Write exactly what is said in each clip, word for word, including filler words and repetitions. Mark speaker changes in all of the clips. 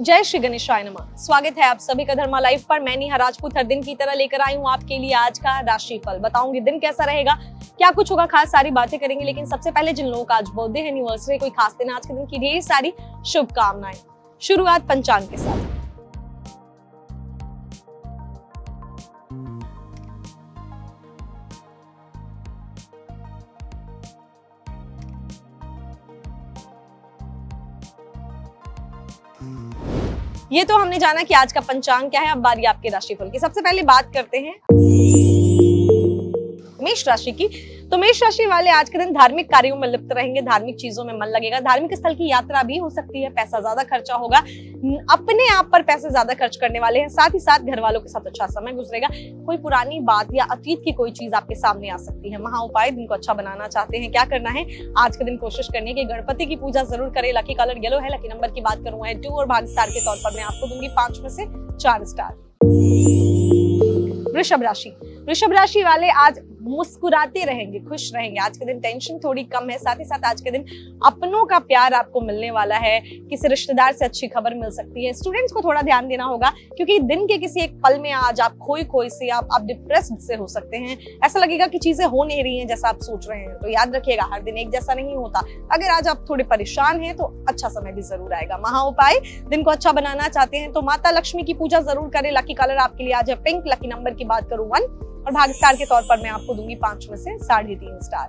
Speaker 1: जय श्री गणेशाय नमः। स्वागत है आप सभी का धर्मा लाइव पर। मैं नेहा राजपूत हर दिन की तरह लेकर आई हूँ आपके लिए आज का राशिफल। बताऊंगी दिन कैसा रहेगा, क्या कुछ होगा खास, सारी बातें करेंगे। लेकिन सबसे पहले जिन लोगों का आज बर्थडे है, एनिवर्सरी, कोई खास दिन, आज के दिन की ढेर सारी शुभकामनाएं। शुरुआत पंचांग के साथ। ये तो हमने जाना कि आज का पंचांग क्या है। अब बारी आपके राशिफल की। सबसे पहले बात करते हैं मेष राशि की। तो मेष राशि वाले आज के दिन धार्मिक कार्यों में लिप्त रहेंगे, धार्मिक चीजों में मन लगेगा, धार्मिक स्थल की यात्रा भी हो सकती है, पैसा ज्यादा खर्चा होगा, अपने आप पर पैसे ज्यादा खर्च करने वाले हैं, साथ ही साथ घर वालों के साथ अच्छा समय गुजरेगा। कोई पुरानी बात या अतीत की कोई चीज आपके सामने आ सकती है। महा उपाय, दिन को अच्छा बनाना चाहते हैं, क्या करना है आज के दिन, कोशिश करनी है कि गणपति की पूजा जरूर करें। लकी कलर येलो है, लकी नंबर की बात करूँ है टू और भाग्य स्टार के तौर पर मैं आपको दूंगी पांच में से चार स्टार। वृषभ राशि। वृषभ राशि वाले आज मुस्कुराते रहेंगे, खुश रहेंगे। आज के दिन टेंशन थोड़ी कम है, साथ ही साथ आज के दिन अपनों का प्यार आपको मिलने वाला है, किसी रिश्तेदार से अच्छी खबर मिल सकती है। स्टूडेंट्स को थोड़ा ध्यान देना होगा क्योंकि दिन के किसी एक पल में आज आप खोई खोई से आप, आप डिप्रेस्ड से हो सकते हैं। ऐसा लगेगा कि चीजें हो नहीं रही हैं जैसा आप सोच रहे हैं। तो याद रखिएगा, हर दिन एक जैसा नहीं होता। अगर आज आप थोड़े परेशान हैं तो अच्छा समय भी जरूर आएगा। महा उपाय, दिन को अच्छा बनाना चाहते हैं तो माता लक्ष्मी की पूजा जरूर करें। लकी कलर आपके लिए आज है पिंक, लकी नंबर की बात करूं वन और भाग्य स्टार के तौर पर मैं आपको दूंगी पांच में से साढ़े तीन स्टार।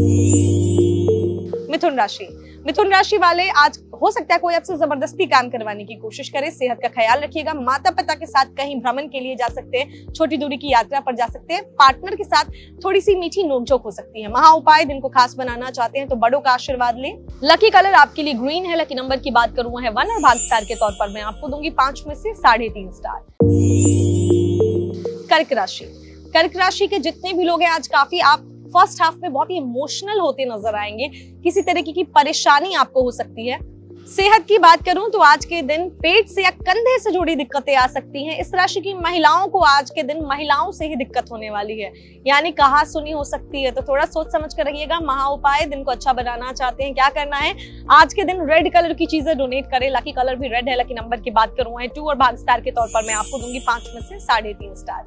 Speaker 1: मिथुन राशि। मिथुन राशि वाले आज हो सकता है कोई आपसे जबरदस्ती काम करवाने की कोशिश करे। सेहत का ख्याल रखिएगा। माता पिता के साथ कहीं भ्रमण के लिए जा सकते हैं, छोटी दूरी की यात्रा पर जा सकते हैं। पार्टनर के साथ थोड़ी सी मीठी नोकझोंक हो सकती है। महा उपाय, दिन को खास बनाना चाहते हैं तो बड़ों का आशीर्वाद लें। लकी कलर आपके लिए ग्रीन है, लकी नंबर की बात करूं है वन और भाग्य स्टार के तौर पर मैं आपको दूंगी पांच में से साढ़े तीन स्टार। कर्क राशि। कर्क राशि के जितने भी लोग हैं आज काफी आप फर्स्ट हाफ में बहुत ही इमोशनल होते नजर आएंगे। किसी तरीके की परेशानी आपको हो सकती है। सेहत की बात करूं तो आज के दिन पेट से या कंधे से जुड़ी दिक्कतें आ सकती हैं। इस राशि की महिलाओं को आज के दिन महिलाओं से ही दिक्कत होने वाली है, यानी कहा सुनी हो सकती है। तो थोड़ा सोच समझ कर रहिएगा। महा उपाय, दिन को अच्छा बनाना चाहते हैं, क्या करना है आज के दिन रेड कलर की चीजें डोनेट करें। लकी कलर भी रेड है, लकी नंबर की बात करूं है टू और भाग्य स्टार के तौर पर मैं आपको दूंगी पांच में से साढ़े तीन स्टार।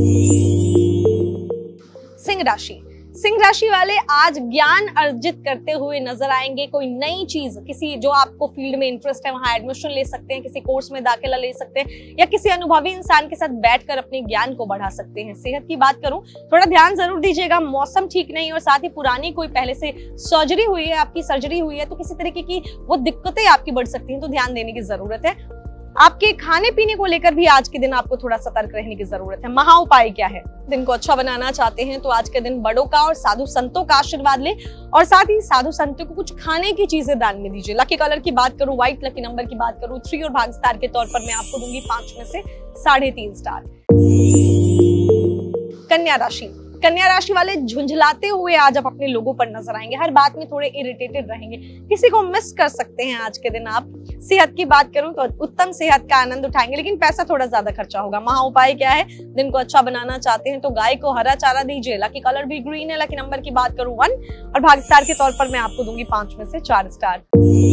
Speaker 1: सिंह राशि। सिंह राशि वाले आज ज्ञान अर्जित करते हुए नजर आएंगे। कोई नई चीज, किसी जो आपको फील्ड में इंटरेस्ट है वहां एडमिशन ले सकते हैं, किसी कोर्स में दाखिला ले सकते हैं या किसी अनुभवी इंसान के साथ बैठकर अपने ज्ञान को बढ़ा सकते हैं। सेहत की बात करूं, थोड़ा ध्यान जरूर दीजिएगा। मौसम ठीक नहीं और साथ ही पुरानी कोई पहले से सर्जरी हुई है, आपकी सर्जरी हुई है तो किसी तरीके की वो दिक्कतें आपकी बढ़ सकती हैं, तो ध्यान देने की जरूरत है। आपके खाने पीने को लेकर भी आज के दिन आपको थोड़ा सतर्क रहने की जरूरत है। महा उपाय क्या है, दिन को अच्छा बनाना चाहते हैं तो आज के दिन बड़ों का और साधु संतों का आशीर्वाद लें और साथ ही साधु संतों को कुछ खाने की चीजें दान में दीजिए। लकी कलर की बात करूं व्हाइट, लकी नंबर की बात करूं थ्री और भाग्य स्टार के तौर पर मैं आपको दूंगी पांच में से साढ़े तीन स्टार। कन्या राशि। कन्या राशि वाले झुंझलाते हुए आज आप अपने लोगों पर नजर आएंगे। हर बात में थोड़े इरिटेटेड रहेंगे, किसी को मिस कर सकते हैं आज के दिन आप। सेहत की बात करूं तो उत्तम सेहत का आनंद उठाएंगे, लेकिन पैसा थोड़ा ज्यादा खर्चा होगा। महा उपाय क्या है, दिन को अच्छा बनाना चाहते हैं तो गाय को हरा चारा दीजिए। लकी कलर भी ग्रीन है, लकी नंबर की बात करूं वन और भाग्य स्टार के तौर पर मैं आपको दूंगी पांच में से चार स्टार।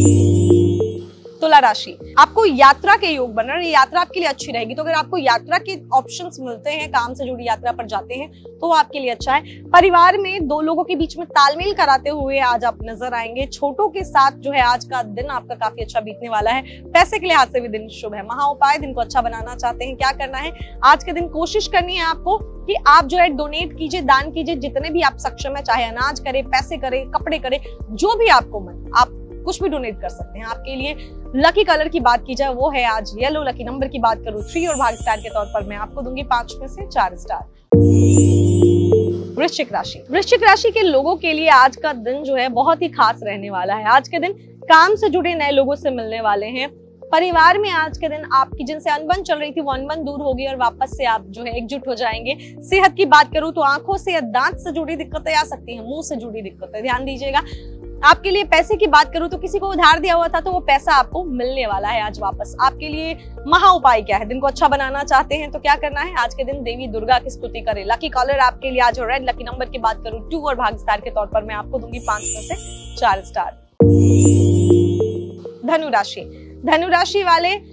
Speaker 1: तुला राशि। आपको यात्रा के योग बन रहे हैं, यात्रा आपके लिए अच्छी रहेगी। तो अगर आपको यात्रा के ऑप्शंस मिलते हैं, काम से जुड़ी यात्रा पर जाते हैं तो आपके लिए अच्छा है। परिवार में दो लोगों के बीच में तालमेल कराते हुए आज आप नजर आएंगे। छोटों के साथ जो है आज का दिन आपका काफी अच्छा बीतने वाला है। पैसे के लिहाज से भी दिन शुभ है। महा उपाय, दिन को अच्छा बनाना चाहते हैं, क्या करना है आज के दिन, कोशिश करनी है आपको कि आप जो है डोनेट कीजिए, दान कीजिए जितने भी आप सक्षम है, चाहे अनाज करे, पैसे करे, कपड़े करे, जो भी आपको मन, आप कुछ भी डोनेट कर सकते हैं। आपके लिए लकी कलर की बात की जाए वो है आज येलो, लकी नंबर की बात करूं थ्री और भाग्य स्टार के तौर पर मैं आपको दूंगी पांच में से चार स्टार। वृश्चिक राशि। वृश्चिक राशि के लोगों के लिए आज का दिन जो है बहुत ही खास रहने वाला है। आज के दिन काम से जुड़े नए लोगों से मिलने वाले हैं। परिवार में आज के दिन आपकी जिनसे अनबन चल रही थी वो अनबन दूर होगी और वापस से आप जो है एकजुट हो जाएंगे। सेहत की बात करूं तो आंखों से या दांत से जुड़ी दिक्कतें आ सकती हैं, मुंह से जुड़ी दिक्कतें, ध्यान दीजिएगा। आपके लिए पैसे की बात करूं तो किसी को उधार दिया हुआ था तो वो पैसा आपको मिलने वाला है आज वापस। आपके लिए महा उपाय क्या है, दिन को अच्छा बनाना चाहते हैं तो क्या करना है आज के दिन देवी दुर्गा की स्तुति करें। लकी कलर आपके लिए आज रेड, लकी नंबर की बात करूं टू और भाग्य स्टार के तौर पर मैं आपको दूंगी पांच में से चार स्टार। धनु राशि। धनु राशि वाले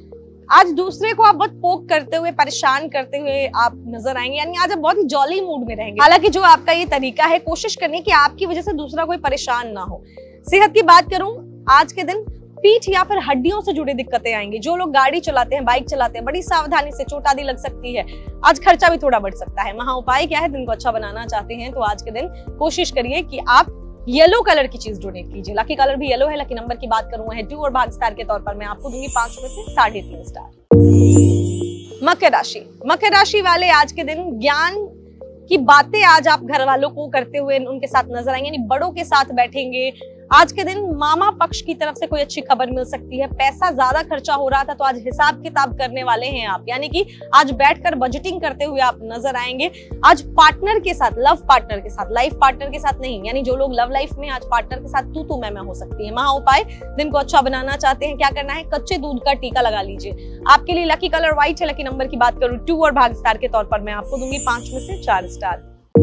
Speaker 1: आज दूसरे को आप बहुत पोक करते हुए, परेशान करते हुए आप नजर आएंगे, यानी आज आप बहुत ही जॉली मूड में रहेंगे। हालांकि जो आपका ये तरीका है, कोशिश करनी कि आपकी वजह से दूसरा कोई परेशान ना हो। सेहत की बात करूं, आज के दिन पीठ या फिर हड्डियों से जुड़ी दिक्कतें आएंगी। जो लोग गाड़ी चलाते हैं, बाइक चलाते हैं, बड़ी सावधानी से, चोट आदि लग सकती है। आज खर्चा भी थोड़ा बढ़ सकता है। महा उपाय क्या है? दिन को अच्छा बनाना चाहते हैं तो आज के दिन कोशिश करिए कि आप येलो कलर की चीज डोनेट कीजिए। लकी कलर भी येलो है। लकी नंबर की बात करूं है टू और भाग स्टार के तौर पर मैं आपको दूंगी पांच में से साढ़े तीन स्टार। मकर राशि, मकर राशि वाले आज के दिन ज्ञान की बातें आज आप घर वालों को करते हुए उनके साथ नजर आएंगे, यानी बड़ों के साथ बैठेंगे। आज के दिन मामा पक्ष की तरफ से कोई अच्छी खबर मिल सकती है। पैसा ज्यादा खर्चा हो रहा था तो आज हिसाब किताब करने वाले हैं आप, यानी कि आज बैठकर बजटिंग करते हुए आप नजर आएंगे। आज पार्टनर के साथ, लव पार्टनर के साथ, लाइफ पार्टनर के साथ नहीं, यानी जो लोग लव लाइफ में, आज पार्टनर के साथ तू तू मैं मैं हो सकती है। महा उपाय, दिन को अच्छा बनाना चाहते हैं, क्या करना है? कच्चे दूध का टीका लगा लीजिए। आपके लिए लकी कलर व्हाइट है। लकी नंबर की बात करूं टू और भाग स्टार के तौर पर मैं आपको दूंगी पांच में से चार स्टार।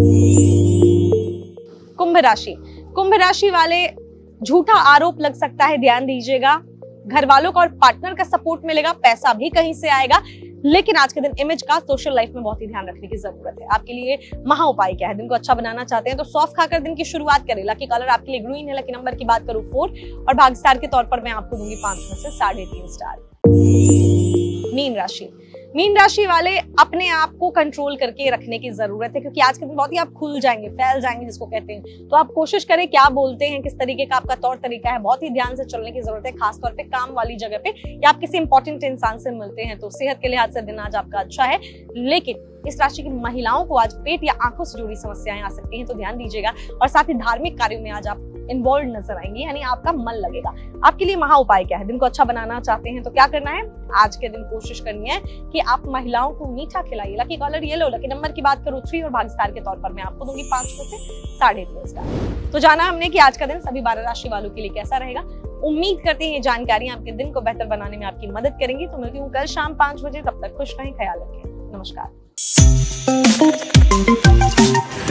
Speaker 1: कुंभ राशि, कुंभ राशि वाले झूठा आरोप लग सकता है, ध्यान दीजिएगा। घर वालों का और पार्टनर का सपोर्ट मिलेगा, पैसा भी कहीं से आएगा, लेकिन आज के दिन इमेज का, सोशल लाइफ में बहुत ही ध्यान रखने की जरूरत है। आपके लिए महा उपाय क्या है? दिन को अच्छा बनाना चाहते हैं तो सौंफ खाकर दिन की शुरुआत करें। लकी कलर आपके लिए ग्रीन है। लकी नंबर की बात करूं फोर और भाग स्टार के तौर पर मैं आपको दूंगी पांच में से साढ़े तीन स्टार। मीन राशि, मीन राशि वाले अपने आप को कंट्रोल करके रखने की जरूरत है, क्योंकि आज के दिन बहुत ही आप खुल जाएंगे, फैल जाएंगे जिसको कहते हैं। तो आप कोशिश करें क्या बोलते हैं, किस तरीके का आपका तौर तरीका है, बहुत ही ध्यान से चलने की जरूरत है। खासतौर पे काम वाली जगह पे या आप किसी इंपॉर्टेंट इंसान से मिलते हैं तो सेहत के लिहाज से दिन आज आपका अच्छा है। लेकिन इस राशि की महिलाओं को आज पेट या आंखों से जुड़ी समस्याएं आ सकती हैं, तो ध्यान दीजिएगा। और साथ ही धार्मिक कार्यों में आज आप इन्वॉल्व नजर आएंगे, यानी आपका मन लगेगा। आपके लिए महा उपाय क्या है? दिन को अच्छा बनाना चाहते हैं तो क्या करना है? आज के दिन कोशिश करनी है कि आप महिलाओं को मीठा खिलाइए। Lucky colour yellow. Lucky number की बात करूं थ्री और भाग स्टार के तौर पर मैं आपको दूंगी पांच में से साढ़े तीन स्टार। तो जाना हमने कि आज का दिन सभी बारह राशि वालों के लिए कैसा रहेगा। उम्मीद करते हैं ये जानकारी आपके दिन को बेहतर बनाने में आपकी मदद करेंगी। तो मिलती हूँ कल शाम पांच बजे, तब तक खुश रहें, ख्याल रखें, नमस्कार।